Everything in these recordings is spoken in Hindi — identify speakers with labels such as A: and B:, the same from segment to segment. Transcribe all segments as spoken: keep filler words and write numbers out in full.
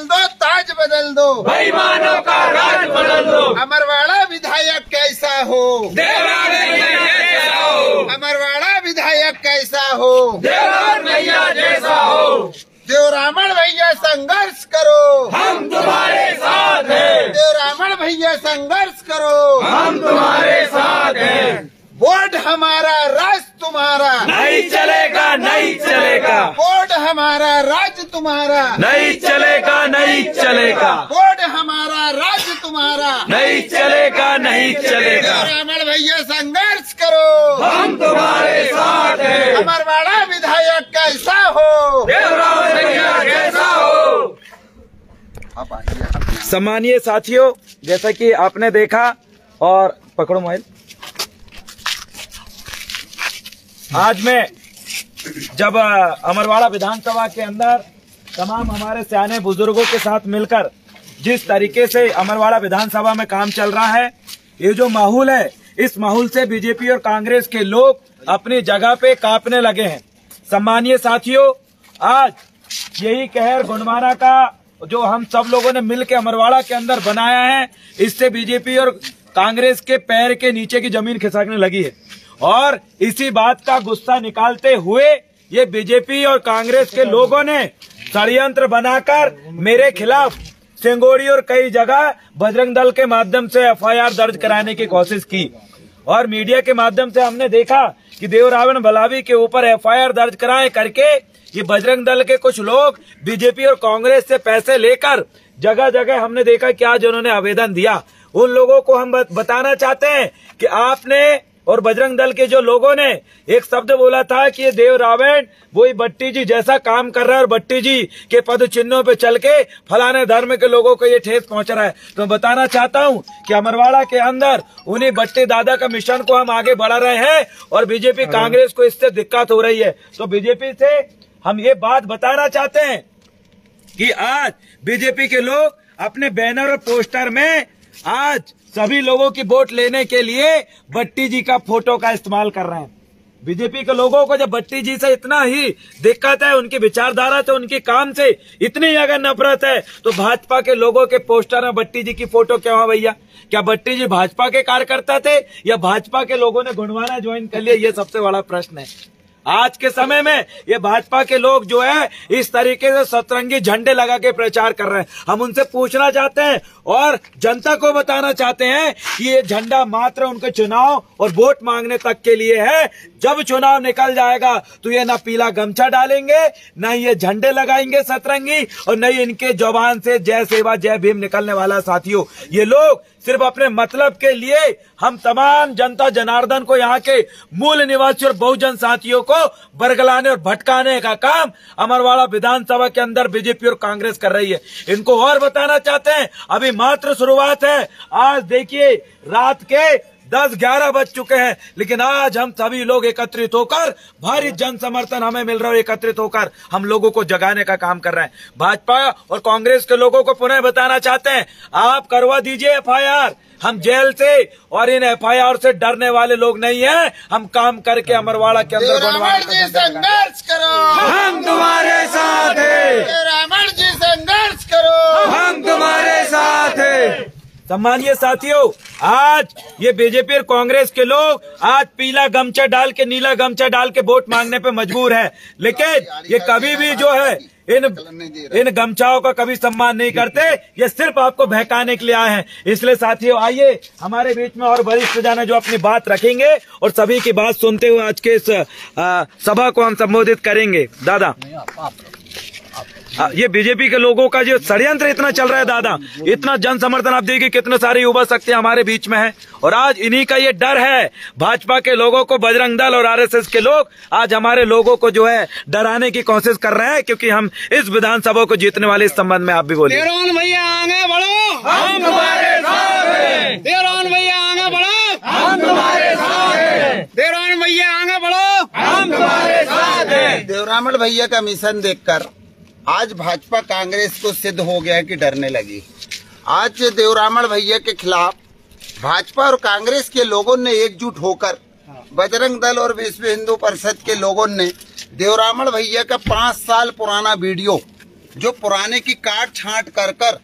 A: बदल दो, ताज बदल दो,
B: बेईमानों का राज बदल दो।
A: अमरवाड़ा विधायक कैसा हो,
B: देवराज भैया जैसा हो,
A: अमरवाड़ा विधायक कैसा हो,
B: देवराज भैया जैसा हो।
A: देवरामण भैया संघर्ष करो,
B: हम तुम्हारे साथ हैं।
A: देवरामण भैया संघर्ष करो,
B: हम तुम्हारे साथ हैं।
A: वोट हमारा, राज तुम्हारा,
B: नहीं चलेगा, नहीं चलेगा,
A: वोट हमारा, राज तुम्हारा,
B: नहीं चलेगा, नहीं चलेगा,
A: वोट हमारा, राज तुम्हारा,
B: नहीं चलेगा, नहीं चलेगा।
A: देवरामण भैया संघर्ष करो,
B: हम तुम्हारे साथ हैं।
A: अमरवाड़ा विधायक कैसा हो,
B: देवराज भैया जैसा हो।
C: सम्मानीय साथियों, जैसा कि आपने देखा और पकड़ो मोबाइल, आज मैं जब अमरवाड़ा विधानसभा के अंदर तमाम हमारे सियाने बुजुर्गों के साथ मिलकर जिस तरीके से अमरवाड़ा विधानसभा में काम चल रहा है, ये जो माहौल है, इस माहौल से बीजेपी और कांग्रेस के लोग अपनी जगह पे कांपने लगे हैं। सम्मानीय साथियों, आज यही कहर गुणमाना का जो हम सब लोगों ने मिलकर अमरवाड़ा के अंदर बनाया है, इससे बीजेपी और कांग्रेस के पैर के नीचे की जमीन खिसकने लगी है। और इसी बात का गुस्सा निकालते हुए ये बीजेपी और कांग्रेस के लोगों ने षड्यंत्र बनाकर मेरे खिलाफ सिंगोड़ी और कई जगह बजरंग दल के माध्यम से एफ आई आर दर्ज कराने की कोशिश की। और मीडिया के माध्यम से हमने देखा कि देवरावण बलावी के ऊपर एफ आई आर दर्ज कराए करके ये बजरंग दल के कुछ लोग बीजेपी और कांग्रेस से पैसे लेकर जगह जगह हमने देखा कि आज उन्होंने आवेदन दिया। उन लोगों को हम बताना चाहते हैं कि आपने और बजरंग दल के जो लोगों ने एक शब्द बोला था कि ये देवरावण वही भट्टी जी जैसा काम कर रहा है और भट्टी जी के पद चिन्हों पे चल के फलाने धर्म के लोगों को ये ठेस पहुंच रहा है। तो मैं बताना चाहता हूं कि अमरवाड़ा के अंदर उन्हीं भट्टी दादा का मिशन को हम आगे बढ़ा रहे हैं और बीजेपी कांग्रेस को इससे दिक्कत हो रही है। तो बीजेपी से हम ये बात बताना चाहते हैं कि आज बीजेपी के लोग अपने बैनर और पोस्टर में आज सभी लोगों की वोट लेने के लिए भट्टी जी का फोटो का इस्तेमाल कर रहे हैं। बीजेपी के लोगों को जब भट्टी जी से इतना ही दिक्कत है, उनकी विचारधारा से, उनकी काम से इतनी अगर नफरत है, तो भाजपा के लोगों के पोस्टर में भट्टी जी की फोटो क्यों है भैया? क्या भट्टी जी भाजपा के कार्यकर्ता थे या भाजपा के लोगों ने गुणवाना ज्वाइन कर लिया? ये सबसे बड़ा प्रश्न है। आज के समय में ये भाजपा के लोग जो है इस तरीके से सतरंगी झंडे लगा के प्रचार कर रहे हैं। हम उनसे पूछना चाहते हैं और जनता को बताना चाहते हैं कि ये झंडा मात्र उनके चुनाव और वोट मांगने तक के लिए है। जब चुनाव निकल जाएगा तो ये ना पीला गमछा डालेंगे, ना ये झंडे लगाएंगे सतरंगी, और न इनके जुबान से जय सेवा जय भीम निकलने वाला। साथियों, ये लोग सिर्फ अपने मतलब के लिए हम तमाम जनता जनार्दन को, यहाँ के मूल निवासी और बहुजन साथियों को बरगलाने और भटकाने का काम अमरवाड़ा विधानसभा के अंदर बीजेपी और कांग्रेस कर रही है। इनको और बताना चाहते हैं, अभी मात्र शुरुआत है। आज देखिए रात के दस ग्यारह बज चुके हैं, लेकिन आज हम सभी लोग एकत्रित होकर, भारी जन समर्थन हमें मिल रहा है, एकत्रित होकर हम लोगों को जगाने का काम कर रहे हैं। भाजपा और कांग्रेस के लोगों को पुनः बताना चाहते हैं, आप करवा दीजिए एफ आई आर। हम जेल से और इन एफ आई आर से डरने वाले लोग नहीं हैं। हम काम करके अमरवाड़ा के अंदर
A: संघर्ष करो,
B: हम तुम्हारे साथ हैं।
A: देवरामण जी संघर्ष करो,
B: हम तुम्हारे साथ हैं।
C: सम्मानीय साथियों, आज ये बीजेपी और कांग्रेस के लोग आज पीला गमछा डाल के, नीला गमछा डाल के वोट मांगने पे मजबूर है, लेकिन ये कभी भी जो है इन इन गमछाओं का कभी सम्मान नहीं करते। ये सिर्फ आपको बहकाने के लिए आए हैं। इसलिए साथियों, आइए हमारे बीच में और वरिष्ठ जन जो अपनी बात रखेंगे और सभी की बात सुनते हुए आज के इस आ, सभा को हम संबोधित करेंगे। दादा, आ, ये बीजेपी के लोगों का जो षड्यंत्र इतना चल रहा है दादा, इतना जन समर्थन आप देखिए, कितने सारे युवा शक्ति हमारे बीच में है, और आज इन्हीं का ये डर है। भाजपा के लोगों को बजरंग दल और आर एस एस के लोग आज हमारे लोगों को जो है डराने की कोशिश कर रहे हैं, क्योंकि हम इस विधानसभा को जीतने वाले। इस संबंध में आप भी बोलिए।
D: देवरावण भैया आगे बढ़ो,
B: हम तुम्हारे साथ हैं।
D: देवरावण भैया आगे बढ़ो,
B: हम तुम्हारे साथ हैं।
D: देवरावण भैया आगे बढ़ो,
B: हम तुम्हारे साथ हैं।
A: देवरामण भैया का मिशन देखकर आज भाजपा कांग्रेस को सिद्ध हो गया है कि डरने लगी। आज देवरामण भैया के खिलाफ भाजपा और कांग्रेस के लोगों ने एकजुट होकर, बजरंग दल और विश्व हिंदू परिषद के लोगों ने देवरामण भैया का पाँच साल पुराना वीडियो जो पुराने की काट छांट कर कर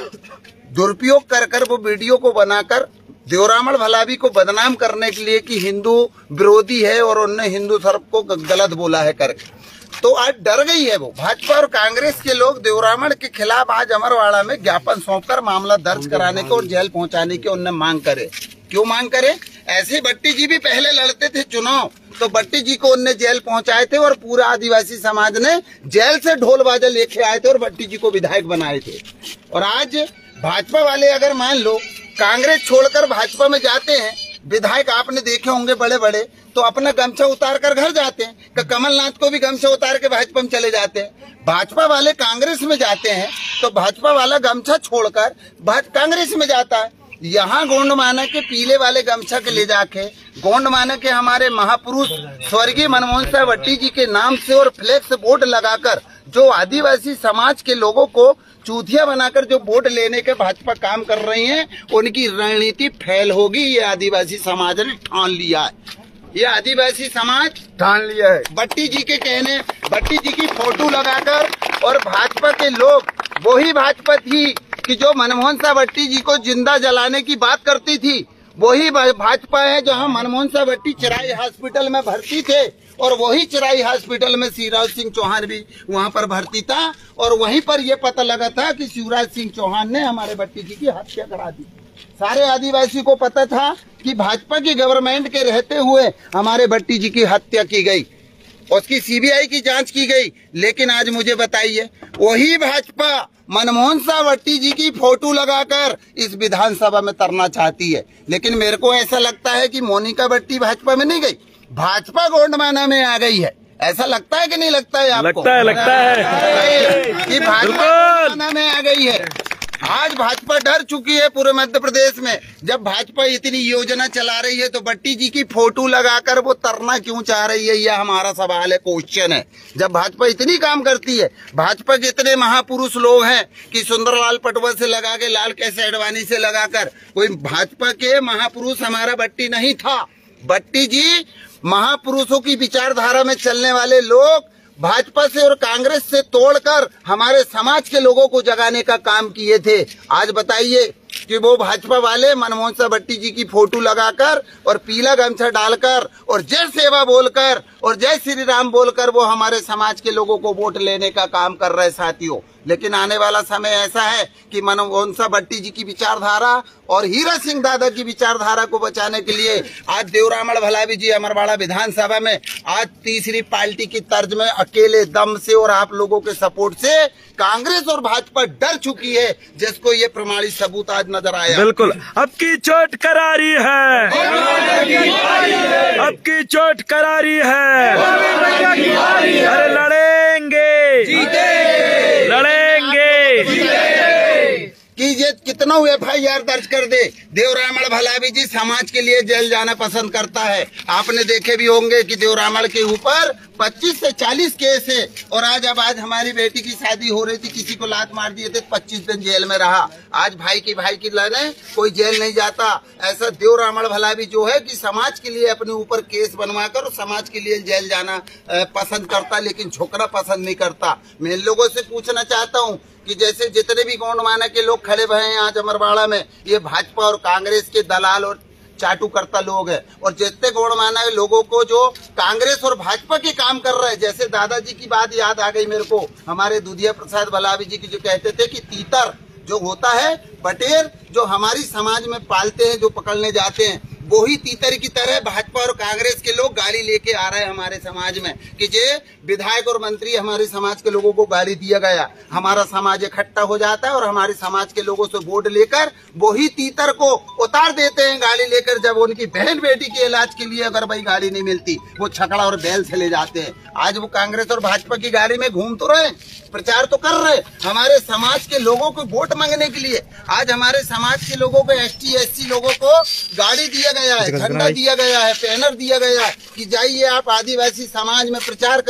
A: दुरुपयोग कर कर वो वीडियो को बनाकर देवरामल भलावी को बदनाम करने के लिए कि हिंदू विरोधी है और उनने हिंदू धर्म को गलत बोला है करके, तो आज डर गई है वो भाजपा और कांग्रेस के लोग। देवरामल के खिलाफ आज अमरवाड़ा में ज्ञापन सौंपकर मामला दर्ज कराने के और जेल पहुंचाने की उनने मांग करे। क्यों मांग करे? ऐसे बट्टी जी भी पहले लड़ते थे चुनाव, तो बट्टी जी को उनने जेल पहुंचाए थे और पूरा आदिवासी समाज ने जेल से ढोल बाजा लेके आए थे और बट्टी जी को विधायक बनाए थे। और आज भाजपा वाले अगर मान लो कांग्रेस छोड़कर भाजपा में जाते हैं, विधायक आपने देखे होंगे बड़े बड़े, तो अपना गमछा उतार कर घर जाते हैं। कमलनाथ को भी गमछा उतार के भाजपा में चले जाते हैं। भाजपा वाले कांग्रेस में जाते हैं तो भाजपा वाला गमछा छोड़कर कांग्रेस में जाता है। यहाँ गोंड माना के पीले वाले गमछा के ले जाके गोंड माना के हमारे महापुरुष स्वर्गीय मनमोहन साहब वट्टी जी के नाम से और फ्लेक्स बोर्ड लगाकर जो आदिवासी समाज के लोगों को चूतिया बनाकर जो वोट लेने के भाजपा काम कर रही है, उनकी रणनीति फेल होगी। ये आदिवासी समाज ने ठान लिया है, ये आदिवासी समाज ठान लिया है। बट्टी जी के कहने, बट्टी जी की फोटो लगाकर, और भाजपा के लोग वही भाजपा थी कि जो मनमोहन साहब वट्टी जी को जिंदा जलाने की बात करती थी, वही भाजपा है जहां मनमोहन साहब वट्टी चिराई हॉस्पिटल में भर्ती थे, और वही चिराई हॉस्पिटल में शिवराज सिंह चौहान भी वहां पर भर्ती था, और वहीं पर यह पता लगा था कि शिवराज सिंह चौहान ने हमारे वट्टी जी की हत्या करा दी। सारे आदिवासी को पता था कि भाजपा की गवर्नमेंट के रहते हुए हमारे वट्टी जी की हत्या की गई, उसकी सीबीआई की जांच की गई। लेकिन आज मुझे बताइए, वही भाजपा मनमोहन साहब वट्टी जी की फोटो लगाकर इस विधानसभा में तरना चाहती है। लेकिन मेरे को ऐसा लगता है कि मोनिका वट्टी भाजपा में नहीं गई, भाजपा गोंडमाना में आ गई है। ऐसा लगता है कि नहीं लगता है आपको?
C: लगता है, लगता है
A: कि भाजपा गोंडमाना में आ गई है। आज भाजपा डर चुकी है पूरे मध्य प्रदेश में। जब भाजपा इतनी योजना चला रही है तो वट्टी जी की फोटो लगाकर वो तरना क्यों चाह रही है, यह हमारा सवाल है, क्वेश्चन है। जब भाजपा इतनी काम करती है, भाजपा के इतने महापुरुष लोग हैं कि सुंदरलाल पटवा से लगा के लाल कैसे अडवाणी से लगाकर, कोई भाजपा के महापुरुष हमारा वट्टी नहीं था। वट्टी जी महापुरुषों की विचारधारा में चलने वाले लोग भाजपा से और कांग्रेस से तोड़कर हमारे समाज के लोगों को जगाने का काम किए थे। आज बताइए कि वो भाजपा वाले मनमोहन साहब वट्टी जी की फोटो लगाकर और पीला गमछा डालकर और जय सेवा बोलकर और जय श्री राम बोलकर वो हमारे समाज के लोगों को वोट लेने का काम कर रहे साथियों। लेकिन आने वाला समय ऐसा है कि मनमोहन साहब वट्टी जी की विचारधारा और हीरा सिंह दादा की विचारधारा को बचाने के लिए आज देवरामल भलावी जी अमरवाड़ा विधानसभा में आज तीसरी पार्टी की तर्ज में अकेले दम से और आप लोगों के सपोर्ट से कांग्रेस और भाजपा डर चुकी है, जिसको ये प्रमाणित सबूत आज नजर आया।
C: बिल्कुल, अब की चोट करारी है, अब की चोट करारी है, अरे लड़ेंगे, लड़ेंगे
A: कि ये कितना एफ आई आर दर्ज कर दे। देवरामल भलावी जी समाज के लिए जेल जाना पसंद करता है। आपने देखे भी होंगे कि देवरामल के ऊपर पच्चीस से चालीस केस है, और आज अब आज हमारी बेटी की शादी हो रही थी, किसी को लात मार दिए थे, पच्चीस दिन जेल में रहा। आज भाई की भाई की लड़े कोई जेल नहीं जाता। ऐसा देवरामल भलावी जो है कि समाज के लिए अपने ऊपर केस बनवाकर समाज के लिए जेल जाना पसंद करता, लेकिन झुकना पसंद नहीं करता। मैं इन लोगों से पूछना चाहता हूँ कि जैसे जितने भी गोंडमाना के लोग खड़े हुए हैं आज अमरवाड़ा में, ये भाजपा और कांग्रेस के दलाल और चाटुकर्ता लोग हैं, और जितने गोंडमाना लोगों को जो कांग्रेस और भाजपा के काम कर रहे हैं, जैसे दादाजी की बात याद आ गई मेरे को, हमारे दुधिया प्रसाद भलावी जी की, जो कहते थे कि तीतर जो होता है, बटेर जो हमारी समाज में पालते हैं, जो पकड़ने जाते हैं, वही तीतर की तरह भाजपा और कांग्रेस के लोग गाली लेके आ रहे हैं हमारे समाज में कि जे विधायक और मंत्री हमारे समाज के लोगों को गाली दिया गया, हमारा समाज इकट्ठा हो जाता है और हमारे समाज के लोगों से वोट लेकर वही तीतर को उतार देते हैं गाड़ी लेकर। जब उनकी बहन बेटी के इलाज के लिए अगर भाई गाड़ी नहीं मिलती, वो छकड़ा और बैल से ले जाते हैं। आज वो कांग्रेस और भाजपा की गाड़ी में घूम तो रहे, प्रचार तो कर रहे हमारे समाज के लोगों को वोट मांगने के लिए। आज हमारे समाज के लोगों को, एस टी एस सी लोगों को गाड़ी दिया गया है, झंडा दिया गया है, बैनर दिया गया है कि जाइए आप आदिवासी समाज में प्रचार करो,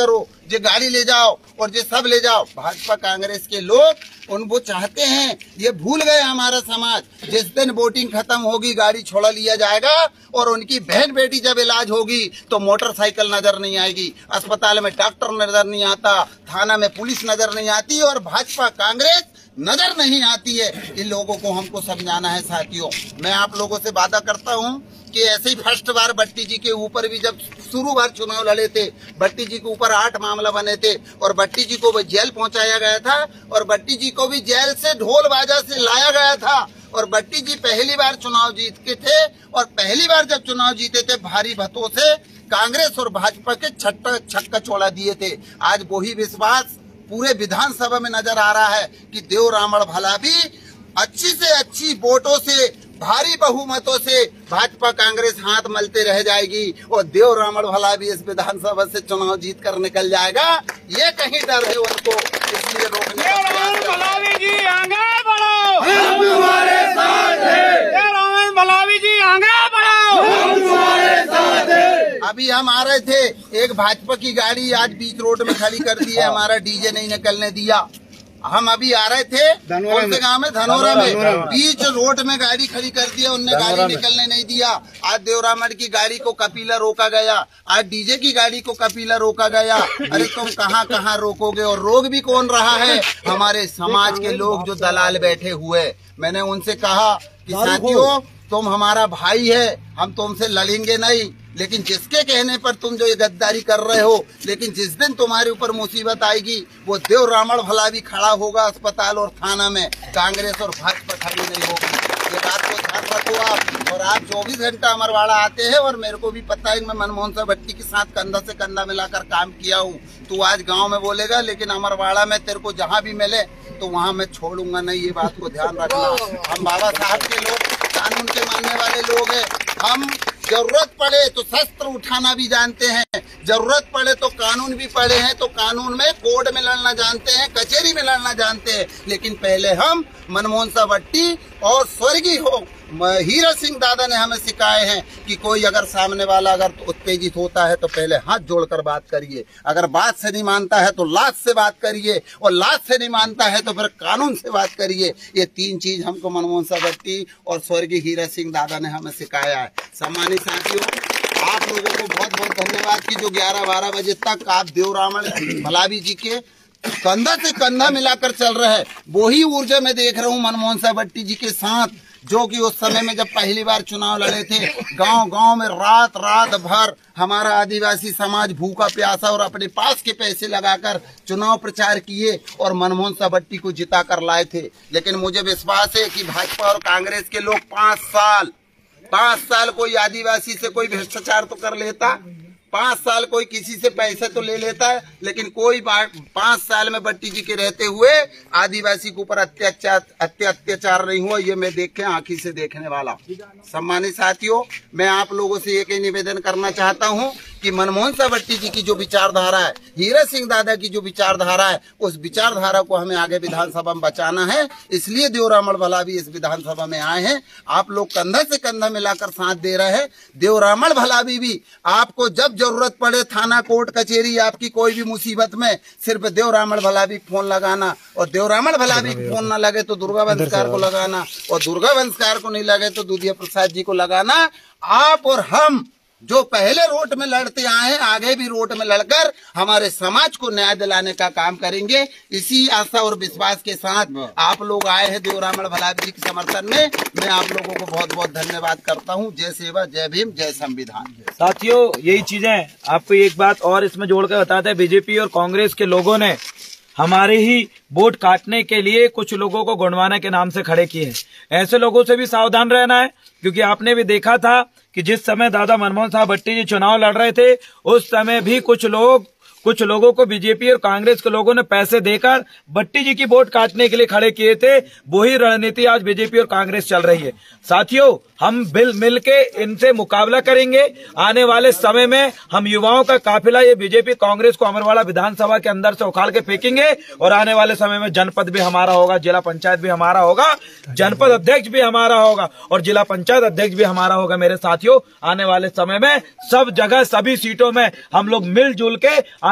A: जो गाड़ी ले जाओ और जो सब ले जाओ। भाजपा कांग्रेस के लोग उन वो चाहते हैं, ये भूल गए हमारा समाज। जिस दिन वोटिंग खत्म होगी गाड़ी छोड़ा लिया जाएगा और उनकी बहन बेटी जब इलाज होगी तो मोटरसाइकिल नजर नहीं आएगी, अस्पताल में डॉक्टर नजर नहीं आता, थाना में पुलिस नजर नहीं आती और भाजपा कांग्रेस नजर नहीं आती है। इन लोगों को हमको समझाना है साथियों। मैं आप लोगों से वादा करता हूं कि ऐसे ही फर्स्ट बार भट्टी जी के ऊपर भी जब शुरू बार चुनाव लड़े थे, भट्टी जी के ऊपर आठ मामला बने थे और भट्टी जी को भी जेल पहुंचाया गया था और भट्टी जी को भी जेल से ढोल बाजा से लाया गया था। और भट्टी जी पहली बार चुनाव जीत के थे और पहली बार जब चुनाव जीते थे भारी मतों से कांग्रेस और भाजपा के छक्का छक्का छोड़ा दिए थे। आज वही विश्वास पूरे विधानसभा में नजर आ रहा है कि देव रामण भला भी अच्छी से अच्छी वोटों से भारी बहुमतों से भाजपा कांग्रेस हाथ मलते रह जाएगी और देव रामण भला भी इस विधानसभा से चुनाव जीत कर निकल जाएगा। ये कहीं डर है उनको, इसलिए रोकने का प्रयास
D: भलावी जी आगे बढ़ो,
B: हम तुम्हारे साथ हैं।
D: रामन भलावी जी आगे बढ़ो,
B: हम तुम्हारे साथ हैं।
A: अभी हम आ रहे थे, एक भाजपा की गाड़ी आज बीच रोड में खड़ी कर दी है, हमारा डीजे नहीं निकलने दिया। हम अभी आ रहे थे कौन से गांव में, धनोरा में, बीच रोड में गाड़ी खड़ी कर दिया उनने, गाड़ी निकलने नहीं दिया। आज देवरामण की गाड़ी को कपिला रोका गया, आज डीजे की गाड़ी को कपिला रोका गया। अरे तुम कहाँ कहाँ रोकोगे? और रोक भी कौन रहा है? हमारे समाज के लोग जो दलाल बैठे हुए। मैंने उनसे कहा कि साथियों तुम हमारा भाई है, हम तुमसे लड़ेंगे नहीं, लेकिन जिसके कहने पर तुम जो ये गद्दारी कर रहे हो, लेकिन जिस दिन तुम्हारे ऊपर मुसीबत आएगी वो देव रामण भला भी खड़ा होगा अस्पताल और थाना में, कांग्रेस और भाजपा खड़ी नहीं होगी। ये बात को ध्यान रखो आप। और आप चौबीस घंटा अमरवाड़ा आते हैं और मेरे को भी पता है मैं मनमोहन साहब भट्टी के साथ कंधा से कंधा मिलाकर काम किया हूँ। तू आज गाँव में बोलेगा लेकिन अमरवाड़ा में तेरे को जहाँ भी मिले तो वहाँ मैं छोड़ूंगा नहीं, ये बात को ध्यान रखना। हम बाबा साहब के लोग, कानून के मानने वाले लोग हैं। हम जरूरत पड़े तो शस्त्र उठाना भी जानते हैं, जरूरत पड़े तो कानून भी पढ़े हैं, तो कानून में कोर्ट में लड़ना जानते हैं, कचहरी में लड़ना जानते हैं। लेकिन पहले हम मनमोहन साहब भट्टी और स्वर्गीय हो हीरा सिंह दादा ने हमें सिखाए हैं कि कोई अगर सामने वाला अगर उत्तेजित होता है तो पहले हाथ जोड़कर बात करिए, अगर बात से नहीं मानता है तो लात से बात करिए, और लात से नहीं मानता है तो फिर कानून से बात करिए। ये तीन चीज हमको मनमोहन साहब भट्टी और स्वर्गीय हीरा सिंह दादा ने हमें सिखाया है। सम्मानित साथियों, आप लोगों को बहुत बहुत धन्यवाद कि जो ग्यारह बारह बजे तक आप देव रामण भलावी जी के कंधा से कंधा मिलाकर चल रहे हैं। वही ऊर्जा में देख रहा हूँ मनमोहन साहब भट्टी जी के साथ, जो कि उस समय में जब पहली बार चुनाव लड़े थे, गांव गांव में रात रात भर हमारा आदिवासी समाज भूखा प्यासा और अपने पास के पैसे लगाकर चुनाव प्रचार किए और मनमोहन साहब भट्टी को जिता कर लाए थे। लेकिन मुझे विश्वास है कि भाजपा और कांग्रेस के लोग पांच साल पांच साल कोई आदिवासी से कोई भ्रष्टाचार तो कर लेता, पांच साल कोई किसी से पैसे तो ले लेता है, लेकिन कोई पांच साल में भट्टी जी के रहते हुए आदिवासी के ऊपर अत्याचार अत्याचार नहीं हुआ। ये मैं देखे आंखी से देखने वाला। सम्मानित साथियों, मैं आप लोगों से एक ही निवेदन करना चाहता हूं कि मनमोहन साहब भट्टी जी की जो विचारधारा है, हीरा सिंह दादा की जो विचारधारा है, उस विचारधारा को हमें आगे विधानसभा में बचाना है। इसलिए देव रामण भला भी इस विधानसभा में आए हैं। आप लोग कंधा से कंधा मिलाकर साथ दे रहे हैं। देव रामण भला भी, भी आपको जब जरूरत पड़े थाना कोर्ट कचहरी आपकी कोई भी मुसीबत में, सिर्फ देव रामण भला भी फोन लगाना, और देव रामण भला भी फोन न लगे तो दुर्गा वंशकार को लगाना, और दुर्गा वंशकार को नहीं लगे तो दुधिया प्रसाद जी को लगाना। आप और हम जो पहले रोड में लड़ते आए हैं, आगे भी रोड में लड़कर हमारे समाज को न्याय दिलाने का काम करेंगे। इसी आशा और विश्वास के साथ आप लोग आए हैं देव रामण भला जी के समर्थन में। मैं आप लोगों को बहुत बहुत धन्यवाद करता हूं। जय सेवा, जय भीम, जय संविधान।
C: साथियों, यही चीजें आपको एक बात और इसमें जोड़कर बताते हैं, बीजेपी और कांग्रेस के लोगों ने हमारे ही वोट काटने के लिए कुछ लोगों को गुणवाना के नाम से खड़े किए हैं। ऐसे लोगों से भी सावधान रहना है, क्योंकि आपने भी देखा था कि जिस समय दादा मनमोहन साहब भट्टी जी चुनाव लड़ रहे थे, उस समय भी कुछ लोग कुछ लोगों को बीजेपी और कांग्रेस के लोगों ने पैसे देकर भट्टी जी की वोट काटने के लिए खड़े किए थे। वही रणनीति आज बीजेपी और कांग्रेस चल रही है। साथियों, हम बिल मिल के इनसे मुकाबला करेंगे। आने वाले समय में हम युवाओं का काफिला ये बीजेपी कांग्रेस को अमरवाड़ा विधानसभा के अंदर से उखाड़ के फेंकेंगे, और आने वाले समय में जनपद भी हमारा होगा, जिला पंचायत भी हमारा होगा, जनपद अध्यक्ष भी हमारा होगा और जिला पंचायत अध्यक्ष भी हमारा होगा। मेरे साथियों, आने वाले समय में सब जगह सभी सीटों में हम लोग मिलजुल के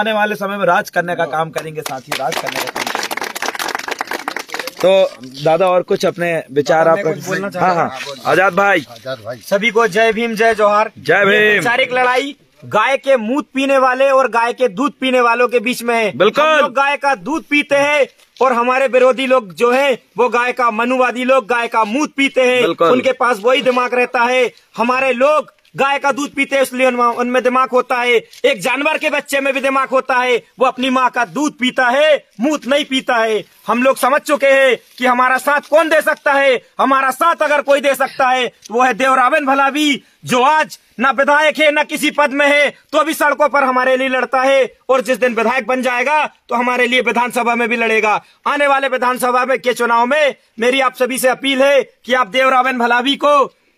C: आने वाले समय में राज करने का काम करेंगे, साथ ही राज करने का काम करेंगे। तो दादा और कुछ अपने विचार आप बोलना चाहते हैं? हाँ हाँ आजाद भाई।
D: सभी को जय भीम जय जोहार।
C: जय भीम।
D: वैचारिक लड़ाई गाय के मूत पीने वाले और गाय के दूध पीने वालों के बीच में है।
C: बिल्कुल।
D: हम लोग गाय का दूध पीते हैं और हमारे विरोधी लोग जो है वो गाय का, मनुवादी लोग गाय का मूत पीते हैं। उनके पास वही दिमाग रहता है। हमारे लोग गाय का दूध पीते हैं इसलिए उनमें दिमाग होता है। एक जानवर के बच्चे में भी दिमाग होता है, वो अपनी माँ का दूध पीता है, मूत नहीं पीता है। हम लोग समझ चुके हैं कि हमारा साथ कौन दे सकता है। हमारा साथ अगर कोई दे सकता है तो वो है देवरावन भलावी, जो आज न विधायक है न किसी पद में है, तो भी सड़कों पर हमारे लिए लड़ता है। और जिस दिन विधायक बन जाएगा तो हमारे लिए विधानसभा में भी लड़ेगा। आने वाले विधानसभा में के चुनाव में मेरी आप सभी से अपील है कि आप देवरावन भलावी को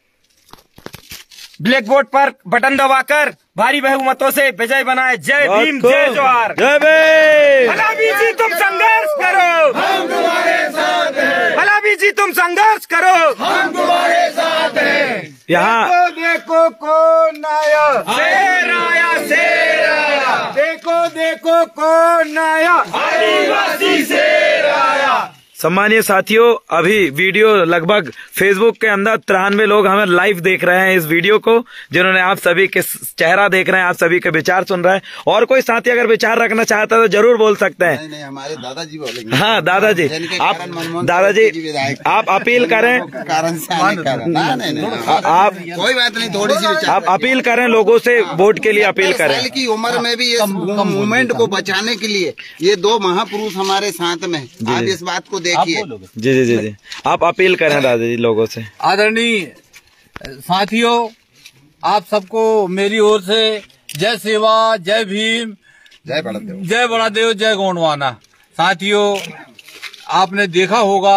D: ब्लैक बोर्ड पर बटन दबाकर भारी बहुमतों से विजय बनाए। जय भीम जय जोहार।
C: जय भीम।
D: भलावी जी तुम संघर्ष करो,
B: हम तुम्हारे साथ हैं।
D: भलावी जी तुम संघर्ष करो,
B: हम तुम्हारे साथ हैं।
C: यहाँ
D: देखो कौन आया, शेर आया, शेर आया। देखो देखो कौन आया,
B: आदिवासी शेर आया।
C: सम्मानीय साथियों, अभी वीडियो लगभग फेसबुक के अंदर तिरानवे लोग हमें लाइव देख रहे हैं इस वीडियो को, जिन्होंने आप सभी के चेहरा देख रहे हैं, आप सभी के विचार सुन रहे हैं। और कोई साथी अगर विचार रखना चाहता है तो जरूर बोल सकते हैं।
A: नहीं, नहीं, हमारे दादाजी बोलेंगे।
C: हाँ दादाजी, आप दादाजी आप अपील करें,
A: कारण से आप कोई बात नहीं, थोड़ी सी
C: आप अपील करें, लोगों से वोट के लिए अपील करें।
A: साल की उम्र में भी इस मूवमेंट को बचाने के लिए ये दो महापुरुष हमारे साथ में, आप इस बात को देखिए।
C: जी जी जी जी आप अपील करें दादाजी लोगों से।
E: आदरणीय साथियों, आप सबको मेरी ओर से जय सेवा, जय भीम,
A: जय बड़ादेव,
E: जय बड़ादेव, जय गोंडवाना। साथियों, आपने देखा होगा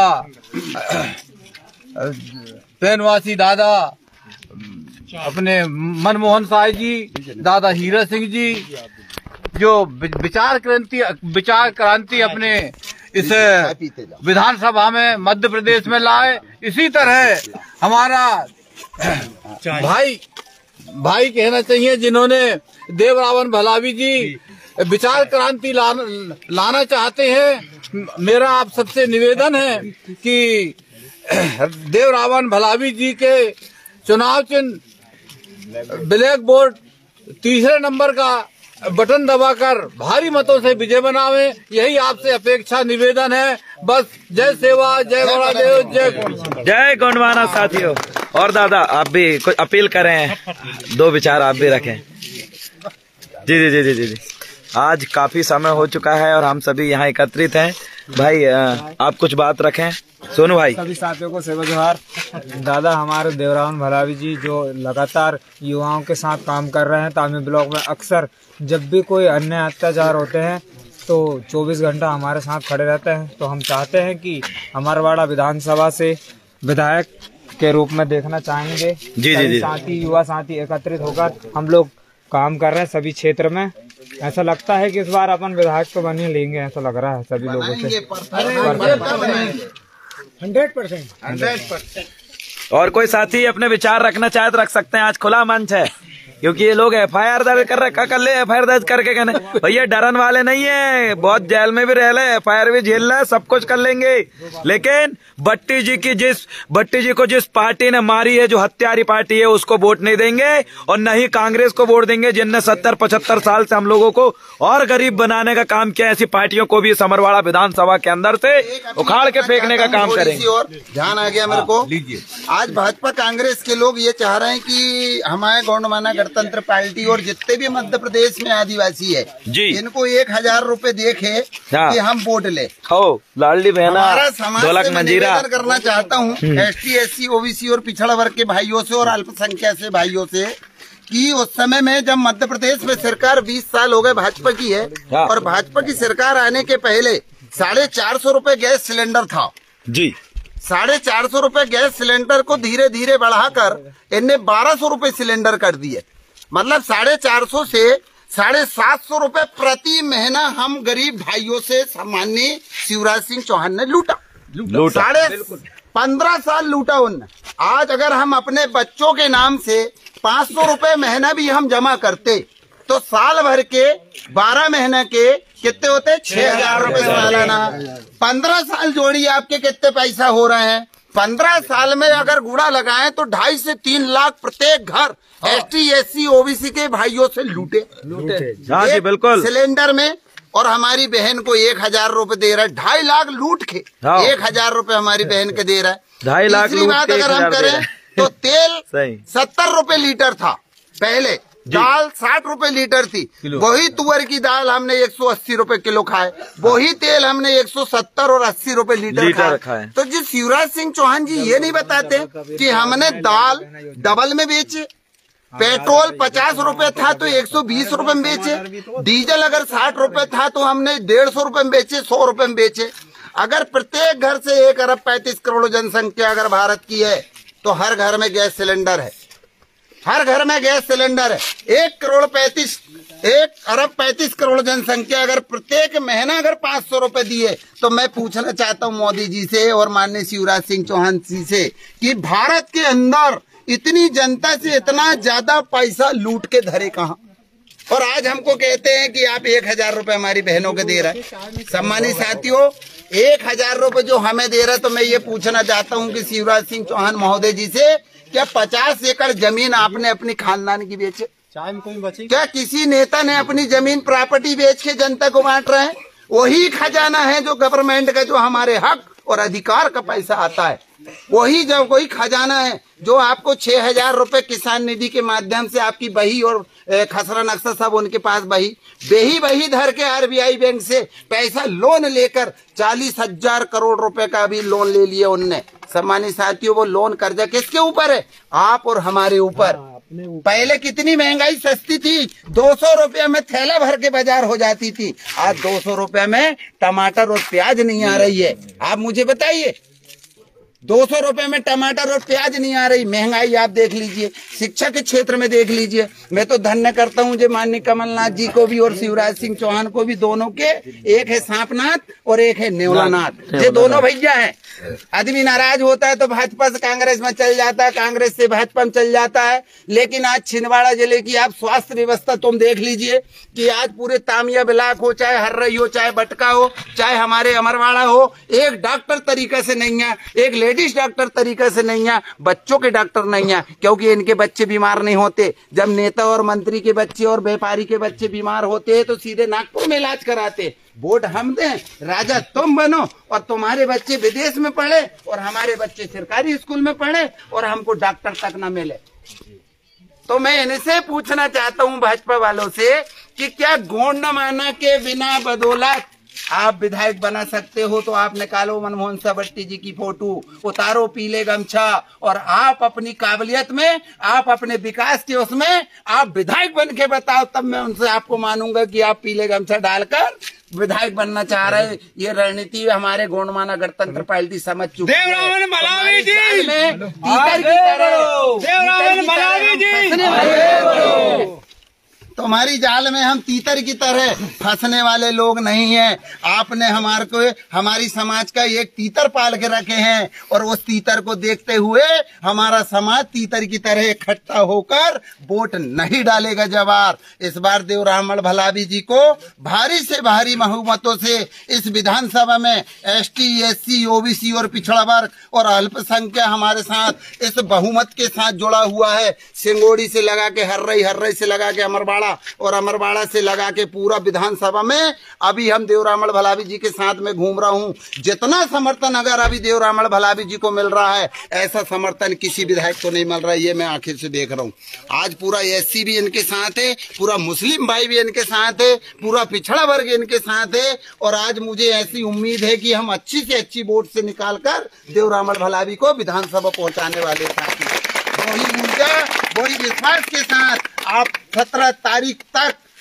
E: पैनवासी दादा अपने मनमोहन साय जी, दादा हीरा सिंह जी, जो विचार क्रांति विचार क्रांति अपने इस विधानसभा में मध्य प्रदेश में लाए। इसी तरह हमारा भाई भाई कहना चाहिए, जिन्होंने देवरावन भलावी जी विचार क्रांति ला, लाना चाहते हैं। मेरा आप सबसे निवेदन है कि देवरावन भलावी जी के चुनाव चिन्ह ब्लैक बोर्ड तीसरे नंबर का बटन दबाकर भारी मतों से विजय बनावे। यही आपसे अपेक्षा निवेदन है। बस जय सेवा, जय बड़ादेव, जय
C: जय गोंडवाना। साथियों और दादा आप भी कुछ अपील करें, दो विचार आप भी रखें। जी जी जी जी जी जी आज काफी समय हो चुका है और हम सभी यहाँ एकत्रित हैं। भाई आप कुछ बात रखें। सोनू भाई।
F: सभी साथियों को सेवा जोहार। दादा हमारे देवरावन भलावी जी जो लगातार युवाओं के साथ काम कर रहे हैं, तामी ब्लॉक में अक्सर जब भी कोई अन्य अत्याचार होते हैं तो चौबीस घंटा हमारे साथ खड़े रहते हैं। तो हम चाहते हैं कि अमरवाड़ा विधानसभा से विधायक के रूप में देखना चाहेंगे।
C: जी जी जी
F: साथी युवा साथी एकत्रित होकर हम लोग काम कर रहे हैं सभी क्षेत्र में। ऐसा लगता है कि इस बार अपन विधायक तो बन ही लेंगे, ऐसा लग रहा है सभी लोगों से। हंड्रेड परसेंट हंड्रेड परसेंट
C: और कोई साथी अपने विचार रखना चाहे तो रख सकते हैं। आज खुला मंच है, क्योंकि ये लोग एफ आई आर दर्ज कर रखा, कर ले एफ आई आर दर्ज करके कहने भैया डरन वाले नहीं है, बहुत जेल में भी रह ले, एफ आई आर भी झेल ले, सब कुछ कर लेंगे। लेकिन भट्टी जी की जिस भट्टी जी को जिस पार्टी ने मारी है, जो हत्यारी पार्टी है, उसको वोट नहीं देंगे और न ही कांग्रेस को वोट देंगे, जिनने सत्तर पचहत्तर साल से हम लोगों को और गरीब बनाने का काम किया। ऐसी पार्टियों को भी समरवाड़ा विधानसभा के अंदर से उखाड़ के फेंकने का काम करेंगे।
A: और ध्यान आ गया मेरे को, आज भाजपा कांग्रेस के लोग ये चाह रहे हैं कि हमारे गोंडवाना गणतंत्र पार्टी और जितने भी मध्य प्रदेश में आदिवासी है
C: जी,
A: इनको एक हजार रूपए देखे
C: हाँ।
A: कि हम वोट ले।
C: हो लाडली बहना
A: हमारा समाज
C: ढोलक
A: से मैं
C: मंजीरा
A: निवेदन करना चाहता हूँ S T S C OBC और पिछड़ा वर्ग के भाइयों से और अल्पसंख्यक से भाइयों से कि उस समय में जब मध्य प्रदेश में सरकार बीस साल हो गए भाजपा की है,
C: हाँ।
A: और भाजपा की सरकार आने के पहले साढ़े चार सौ रूपये गैस सिलेंडर था
C: जी।
A: साढ़े चार सौ रूपये गैस सिलेंडर को धीरे धीरे बढ़ाकर इनने बारह सौ रूपये सिलेंडर कर दिए। मतलब साढ़े चार सौ से साढ़े सात सौ रूपये प्रति महीना हम गरीब भाइयों से सामान्य शिवराज सिंह चौहान ने लूटा
C: लूटा
A: साढ़े पंद्रह साल लूटा उनने। आज अगर हम अपने बच्चों के नाम से पाँच सौ रूपये महीना भी हम जमा करते तो साल भर के बारह महीने के कितने होते हैं? छह हजार रूपये सालाना। पंद्रह साल जोड़िए, आपके कितने पैसा हो रहे हैं? पंद्रह साल में अगर गुड़ा लगाएं तो ढाई से तीन लाख प्रत्येक घर S T S C OBC के भाइयों से लूटे लूटे
C: हाँ जी बिल्कुल।
A: सिलेंडर में, और हमारी बहन को एक हजार रूपये दे रहा है, ढाई लाख लूट के एक हजार रूपये हमारी बहन के दे रहा है।
C: ढाई लाख
A: दूसरी बात अगर हम करें तो तेल सत्तर रुपए लीटर था पहले, दाल साठ रुपए लीटर थी, वही तुअर की दाल हमने एक सौ अस्सी रुपए किलो खाए, वही तेल हमने एक सौ सत्तर और अस्सी रुपए लीटर खाए। खाए। तो जी शिवराज सिंह चौहान जी ये नहीं बताते कि हमने दाल डबल में बेचे, पेट्रोल पचास रुपए था तो एक सौ बीस रुपए में बेचे, डीजल अगर साठ रुपए था तो हमने डेढ़ सौ रुपए में बेचे, सौ रुपए में बेचे। अगर प्रत्येक घर से एक अरब पैंतीस करोड़ जनसंख्या अगर भारत की है तो हर घर में गैस सिलेंडर है, हर घर में गैस सिलेंडर है। एक करोड़ पैंतीस एक अरब पैंतीस करोड़ जनसंख्या अगर प्रत्येक महीना अगर पाँच सौ रुपए दिए तो मैं पूछना चाहता हूँ मोदी जी से और माननीय शिवराज सिंह चौहान जी से कि भारत के अंदर इतनी जनता से इतना ज्यादा पैसा लूट के धरे कहाँ, और आज हमको कहते हैं कि आप एक हजार रूपये हमारी बहनों के दे रहे हैं। सम्मानित साथियों, एक हजार रूपये जो हमें दे रहे हैं, तो मैं ये पूछना चाहता हूँ कि शिवराज सिंह चौहान महोदय जी से, क्या पचास एकड़ जमीन आपने अपनी खानदान की बेचे? क्या किसी नेता ने अपनी जमीन प्रॉपर्टी बेच के जनता को बांट रहे हैं? वही खजाना है जो गवर्नमेंट का, जो हमारे हक और अधिकार का पैसा आता है, वही जब कोई खजाना है जो आपको छह हजार रूपये किसान निधि के माध्यम से आपकी बही और खसरा नक्शा सब उनके पास बही बेही बही धर के आरबीआई बैंक से पैसा लोन लेकर चालीस हजार करोड़ रुपए का भी लोन ले लिया उनने। सम्मानित साथियों, वो लोन कर्जा किसके ऊपर है? आप और हमारे ऊपर। पहले कितनी महंगाई सस्ती थी, दो सौ रुपया में थैला भर के बाजार हो जाती थी, आज दो सौ रुपया में टमाटर और प्याज नहीं आ रही है। आप मुझे बताइए, दो सौ रुपए में टमाटर और प्याज नहीं आ रही। महंगाई आप देख लीजिए, शिक्षा के क्षेत्र में देख लीजिए। मैं तो धन्य करता हूं जो माननीय कमलनाथ जी को भी और शिवराज सिंह चौहान को भी, दोनों के, एक है सांपनाथ और एक है नेवलानाथ, ये दोनों भैया हैं। आदमी नाराज होता है तो भाजपा से कांग्रेस में चल जाता है, कांग्रेस से भाजपा में चल जाता है। लेकिन आज छिंदवाड़ा जिले की आप स्वास्थ्य व्यवस्था तुम देख लीजिए कि आज पूरे तामिया ब्लॉक हो, चाहे हर्रई हो, चाहे बटका हो, चाहे हमारे अमरवाड़ा हो, एक डॉक्टर तरीके से नहीं है, एक लेडीज डॉक्टर तरीके से नहीं है, बच्चों के डॉक्टर नहीं है, क्योंकि इनके बच्चे बीमार नहीं होते। जब नेता और मंत्री के बच्चे और व्यापारी के बच्चे बीमार होते हैं तो सीधे नागपुर में इलाज कराते। वोट हम दें, राजा तुम बनो और तुम्हारे बच्चे विदेश में पढ़े और हमारे बच्चे सरकारी स्कूल में पढ़े और हमको डॉक्टर तक न मिले। तो मैं इनसे पूछना चाहता हूं भाजपा वालों से कि क्या गुण न माना के बिना बदौलत आप विधायक बना सकते हो? तो आप निकालो मनमोहन सावट्टी जी की फोटो, उतारो पीले गमछा और आप अपनी काबिलियत में, आप अपने विकास के उसमें आप विधायक बन के बताओ, तब मैं उनसे आपको मानूंगा कि आप पीले गमछा डालकर विधायक बनना चाह रहे हैं। ये रणनीति हमारे गौणमाना गणतंत्र पार्टी समझ चुकी है।
B: देवरावन मलावी जी,
A: तीतर की तरह,
B: देवरावन मलावी जी,
A: तुम्हारी जाल में हम तीतर की तरह फंसने वाले लोग नहीं हैं। आपने हमारे को, हमारी समाज का एक तीतर पाल के रखे हैं और उस तीतर को देखते हुए हमारा समाज तीतर की तरह इकट्ठा होकर वोट नहीं डालेगा जवार। इस बार देवरामल भलावी जी को भारी से भारी बहुमतों से इस विधानसभा में S T S C OBC और पिछड़ा वर्ग और अल्पसंख्यक हमारे साथ इस बहुमत के साथ जुड़ा हुआ है। सिंगोड़ी से लगा के हर्रई, हर्रई से लगा के अमरवाड़ा और अमरवाड़ा से लगा के पूरा विधानसभा में अभी हम देवरामल भलावी जी के साथ में घूम रहा हूं। जितना समर्थन अगर अभी देवरामल भलावी जी को मिल रहा है, ऐसा समर्थन किसी विधायक को नहीं मिल रहा है। ये मैं आखिर से देख रहा हूं। आज पूरा एससी भी इनके साथ है, पूरा मुस्लिम भाई भी इनके साथ है, पूरा पिछड़ा वर्ग इनके साथ है। और आज मुझे ऐसी उम्मीद है कि हम अच्छी से अच्छी वोट से निकालकर देवरामल भलावी को विधानसभा पहुंचाने वाले साथी, वही ऊर्जा, वही विश्वास के साथ आप सत्रह तारीख तक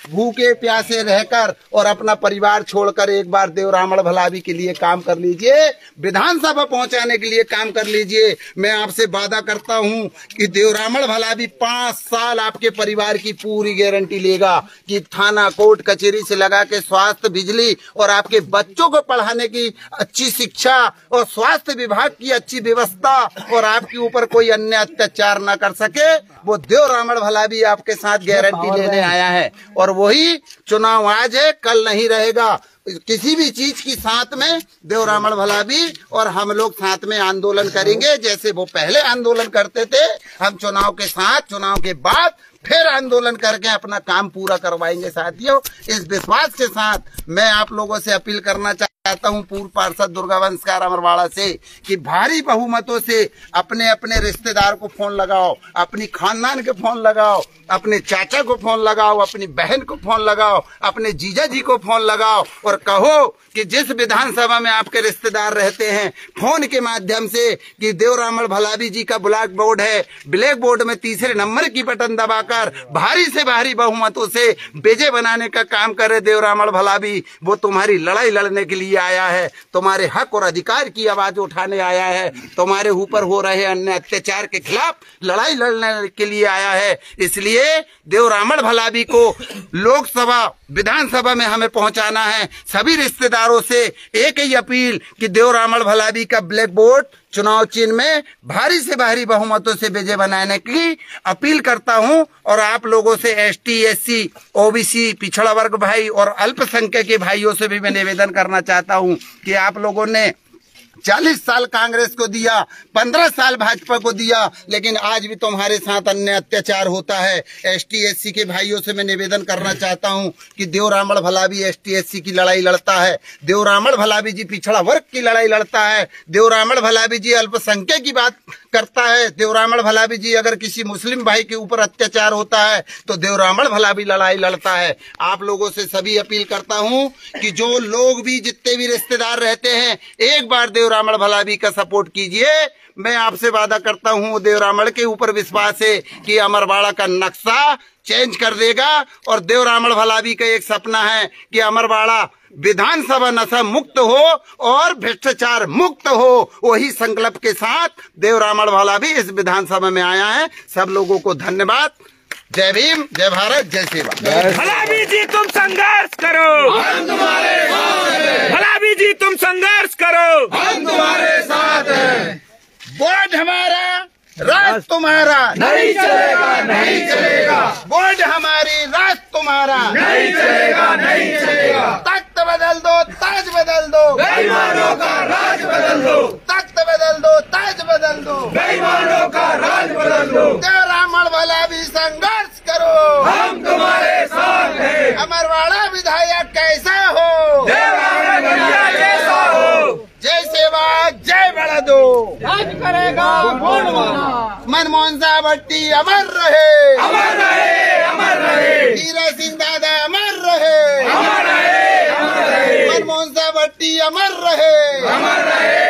A: भूखे प्यासे रहकर और अपना परिवार छोड़कर एक बार देवरामड़ भलावी के लिए काम कर लीजिए, विधानसभा पहुंचाने के लिए काम कर लीजिए। मैं आपसे वादा करता हूं कि देवरामड़ भलावी पांच साल आपके परिवार की पूरी गारंटी लेगा कि थाना कोर्ट कचहरी से लगा के स्वास्थ्य, बिजली और आपके बच्चों को पढ़ाने की अच्छी शिक्षा और स्वास्थ्य विभाग की अच्छी व्यवस्था और आपके ऊपर कोई अन्य अत्याचार न कर सके, वो देवरामड़ भलावी आपके साथ गारंटी लेने आया है। और वही चुनाव आज है, कल नहीं रहेगा। किसी भी चीज की साथ में देवरामड़ भलावी और हम लोग साथ में आंदोलन करेंगे, जैसे वो पहले आंदोलन करते थे। हम चुनाव के साथ, चुनाव के बाद फिर आंदोलन करके अपना काम पूरा करवाएंगे। साथियों, इस विश्वास के साथ मैं आप लोगों से अपील करना चाहता हूं, पूर्व पार्षद दुर्गावंशकार अमरवाड़ा से, कि भारी बहुमतों से अपने अपने रिश्तेदार को फोन लगाओ, अपनी खानदान के फोन लगाओ, अपने चाचा को फोन लगाओ, अपनी बहन को फोन लगाओ, अपने जीजा जी को फोन लगाओ और कहो कि जिस विधानसभा में आपके रिश्तेदार रहते हैं, फोन के माध्यम से कि देवरामड़ भलावी जी का ब्लैक बोर्ड है, ब्लैक बोर्ड में तीसरे नंबर की बटन दबाकर भारी से भारी बहुमतों से विजय बनाने का काम करे देवरामड़ भलावी। वो तुम्हारी लड़ाई लड़ने के लिए आया है, तुम्हारे हक और अधिकार की आवाज उठाने आया है, तुम्हारे ऊपर हो रहे अन्य अत्याचार के खिलाफ लड़ाई लड़ने के लिए आया है। इसलिए देवरामड़ भलावी को लोकसभा, विधानसभा में हमें पहुंचाना है। सभी रिश्तेदारों से एक ही अपील कि देवरामड़ भलावी का ब्लैक बोर्ड चुनाव चिन्ह में भारी से भारी बहुमतों से विजय बनाने की अपील करता हूं। और आप लोगों से एसटी, एससी, ओबीसी, पिछड़ा वर्ग भाई और अल्पसंख्यक के भाइयों से भी मैं निवेदन करना चाहता हूं कि आप लोगों ने चालीस साल कांग्रेस को दिया, पंद्रह साल भाजपा को दिया, लेकिन आज भी तुम्हारे साथ अन्य अत्याचार होता है। एसटी एससी के भाइयों से मैं निवेदन करना चाहता हूं कि देवरामड़ भलावी एसटी एससी की लड़ाई लड़ता है, देवरामड़ भलावी जी पिछड़ा वर्ग की लड़ाई लड़ता है, देवरामड़ भलावी जी अल्पसंख्यक की बात करता है, देवरामड़ भलावी जी अगर किसी मुस्लिम भाई के ऊपर अत्याचार होता है तो देवरामड़ भलावी लड़ाई लड़ता है। आप लोगों से सभी अपील करता हूं कि जो लोग भी, जितने भी रिश्तेदार रहते हैं, एक बार देवरामड़ भलावी का सपोर्ट कीजिए। मैं आपसे वादा करता हूं, देवरामड़ के ऊपर विश्वास है कि अमरवाड़ा का नक्शा चेंज कर देगा। और देवरामड़ भलावी का एक सपना है कि अमरवाड़ा विधानसभा नशा मुक्त हो और भ्रष्टाचार मुक्त हो। वही संकल्प के साथ देवरामड़ भलावी इस विधानसभा में आया है। सब लोगों को धन्यवाद। जय भीम, जय भारत, जय सेवा।
D: भलावी जी तुम संघर्ष करो, हम तुम्हारे साथ हैं। भलावी जी तुम संघर्ष करो,
A: हम तुम्हारे साथ हैं। बोर्ड हमारा, राज तुम्हारा
B: नहीं चलेगा, नहीं चलेगा।
A: बोर्ड हमारी, राज तुम्हारा
B: नहीं चलेगा, नहीं चलेगा।
A: तख्त बदल दो, ताज बदल दो,
B: बेईमानों का राज बदल दो।
A: तख्त बदल दो, ताज बदल दो,
B: बेईमानों का राज बदल दो।
A: देवरामड़ भलावी संघर्ष करो,
B: हम तुम्हारे साथ हैं।
A: अमरवाड़ा विधायक कैसा हो,
B: देवरामड़ भैया जैसा हो।
A: जय सेवा, जय बड़ा दो।
B: राज करेगा मोड़वाना।
A: मनमोहन साहब भट्टी अमर रहे,
B: अमर रहे, अमर रहे।
A: हीरा सिंह दादा अमर रहे,
B: अमर रहे, अमर रहे।
A: मनमोहन साहब भट्टी अमर रहे,
B: अमर रहे,